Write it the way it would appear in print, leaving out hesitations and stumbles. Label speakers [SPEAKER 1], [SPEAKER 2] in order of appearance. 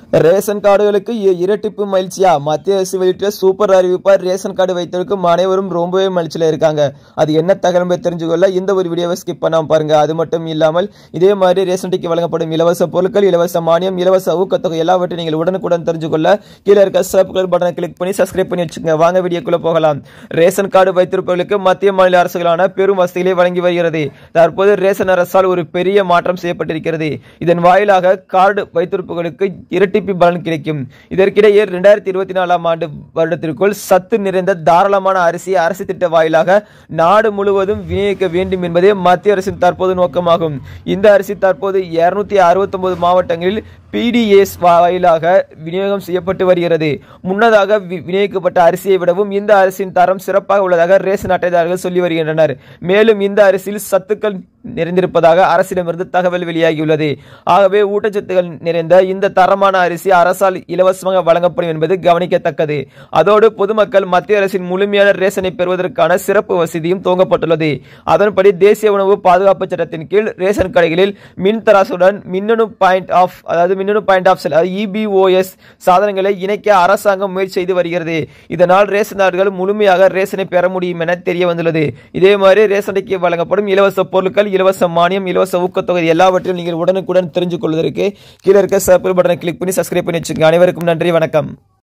[SPEAKER 1] Ration கார்டுகளுக்கு இரட்டிப்பு மகிழ்ச்சியா? மத்திய அரசு வெளியிட்ட சூப்பர் அறிவிப்பார். ரேஷன் கார்டு வைத்திருக்கும் அனைவரும் ரொம்பவே மகிழ்ச்சியில் இருக்காங்க. அது என்ன தகவல் தெரிஞ்சுக்கொள்ள இந்த ஒரு வீடியோவை ஸ்கிப் பண்ணாம பாருங்க. அது மட்டும் இல்லாமல் இதே மாதிரி ரேஷன் அட்டைக்கு வழங்கப்படும் இலவச பொருட்கள், இலவச மானியம், இலவச ஊக்கத்தொகை எல்லாவற்றையும் நீங்கள் உடனுக்குடன் தெரிஞ்சுக்கொள்ள கீழே இருக்க சப்ஸ்கிரைப் பட்டனை கிளிக் பண்ணி சப்ஸ்கிரைப் பண்ணி வச்சுக்கோங்க. வாங்க வீடியோக்குள்ள போகலாம். ரேஷன் கார்டு வைத்திருப்பவர்களுக்கு மத்திய மாநில அரசுகளான பெரும் வசதிகளை வழங்கி வருகிறது. தற்போது ரேஷன் அரசால் ஒரு பெரிய மாற்றம் செய்யப்பட்டிருக்கிறது. இதன் வாயிலாக கார்டு வைத்திருப்பவர்களுக்கு இரட்டிப்பு பலன் கிடைக்கும். இதற்கிடையே 2024 வருடத்திற்குள் சத்து நிறைந்த தாராளமான அரிசி அரசு திட்ட வாயிலாக நாடு முழுவதும் விநியோகிக்க வேண்டும் என்பதே மத்திய அரசின் தற்போது நோக்கமாகும். இந்த அரிசி தற்போது 269 மாவட்டங்களில் PDS வாயிலாக விநியோகம் செய்யப்பட்டு வருகிறது. முன்னதாக விநியோகிக்கப்பட்ட அரிசியை விடவும் இந்த அரிசியின் தரம் சிறப்பாக உள்ளதாக ரேஷன் அட்டைதாரர்கள் சொல்லி வருகின்றனர். மேலும் இந்த அரிசியில் சத்துக்கள் நிறைந்திருப்பதாக அரசிடமிருந்து தகவல் வெளியாகியுள்ளது. ஆகவே ஊட்டச்சத்துக்கள் நிறைந்த இந்த தரமான அரிசி அரசால் இலவசமாக வழங்கப்படும் என்பது கவனிக்கத்தக்கது. அதோடு பொதுமக்கள் மத்திய அரசின் முழுமையான ரேஷனை பெறுவதற்கான சிறப்பு வசதியும் துவங்கப்பட்டுள்ளது. அதன்படி தேசிய உணவு பாதுகாப்பு சட்டத்தின் கீழ் ரேஷன் கடைகளில் மின் தராசுடன் மின்னணு பாயிண்ட் ஆஃப் சேல் EPS சாதனங்களை இணைக்க அரசாங்கம் முயற்சி செய்து வருகிறது. இதனால் ரேஷனர்கள் முழுமையாக ரேஷனை பெற முடியும் என தெரிய வந்துள்ளது. இதே மாதிரி ரேஷன் அட்டைக்கு வழங்கப்படும் இலவச பொருட்கள், இலவச மானியம், இலவச ஊக்கத்தொகை எல்லாவற்றையும் நீங்கள் உடனுக்குடன் தெரிஞ்சு கொள்வதற்கு கீழே இருக்க சப்ஸ்கிரைப் பட்டனை கிளிக் பண்ணி சப்ஸ்கிரைப் பண்ணி வச்சுக்கோங்க. அனைவருக்கும் நன்றி, வணக்கம்.